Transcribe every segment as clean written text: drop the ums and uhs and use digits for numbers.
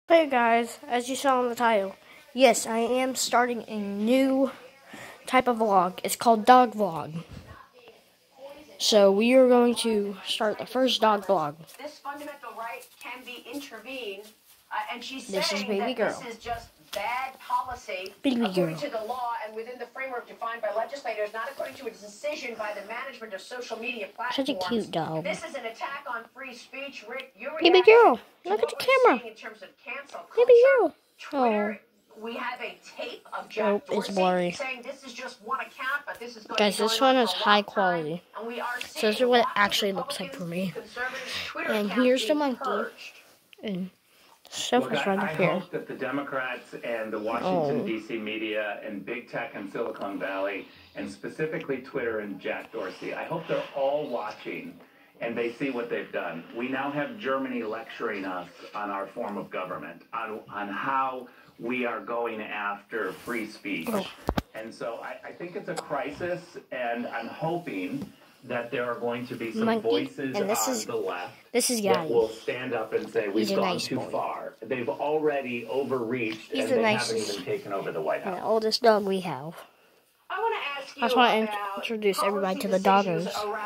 Hey guys, as you saw in the title, yes, I am starting a new type of vlog. It's called Dog Vlog. So we are going to start the first dog vlog. This fundamental right can be intervened, and she's This is saying Baby that Girl. this is just bad policy Baby according Girl. to the law and within the framework defined by legislators, not according to a decision by the management of social media platforms. Such a cute dog. This is an attack on free speech. Rick, your Baby Girl, look at the camera. in terms of cancel culture, Baby Girl. Twitter, we have a tape of Jack it's blurry. saying this is just one account, but this is going Guys, to be this going one on is for a high long time, quality. and we are So this is what it actually looks like for me. And here's the monkey. And stuff is right up here. I hope that the Democrats and the Washington, D.C. media and big tech in Silicon Valley, and specifically Twitter and Jack Dorsey, I hope they're all watching and they see what they've done. We now have Germany lecturing us on our form of government, on how we are going after free speech. And so I think it's a crisis, and I'm hoping that there are going to be some voices on the left that will stand up and say, we've gone too far. They've already overreached, and they haven't even taken over the White House. The oldest dog we have. I just want to introduce everybody to the doggers.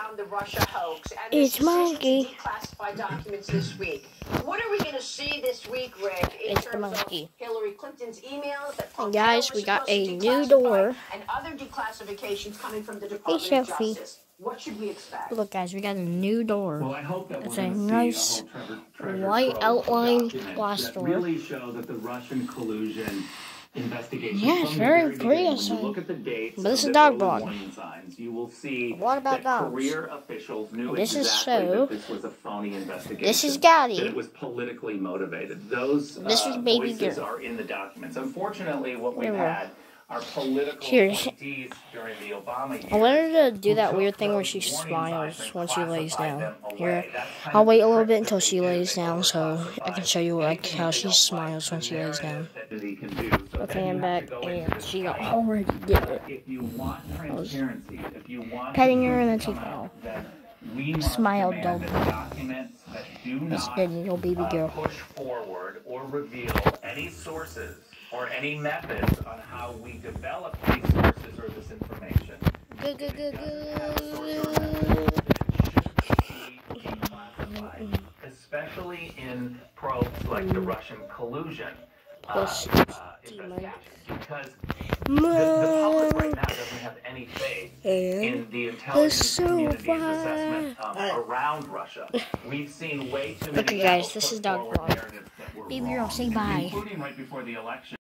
It's Monkey. Declassified documents this week. What are we going to see this week, Rick? It's the monkey. Hillary Clinton's emails that and guys, we got a new door. And other declassifications coming from the Department of Justice. What should we expect? Look, guys, we got a new door. Well, I hope that it's a nice white outline glass door. Really show that the Russian collusion investigation. Yeah, it's very pretty. Look at the dates. But this is dog vlog. You will see what about dogs? Career officials knew this exactly is so. That this was a phony investigation. This is Gaddy. That it was politically motivated. Those this is Baby voices Girl. Are in the documents. Unfortunately, what we've had are political appointees during the Obama years. I wanted to do that weird thing where she smiles when she lays down. Here, I'll wait a little bit until she lays down so I can show you like how she smiles when she lays down. Okay, I'm back, and she already did it. I was petting her and then she fell. Smiled, though. This is little Baby Girl. Push forward or reveal any sources or any methods on how we develop these sources or this information. Especially in probes like the Russian collusion investigation, because the public right now doesn't have any faith in the intelligence community's assessment around Russia. We've seen way too many. Okay, guys, this is Dog Vlog. Baby Girl, say bye. Including right before the election.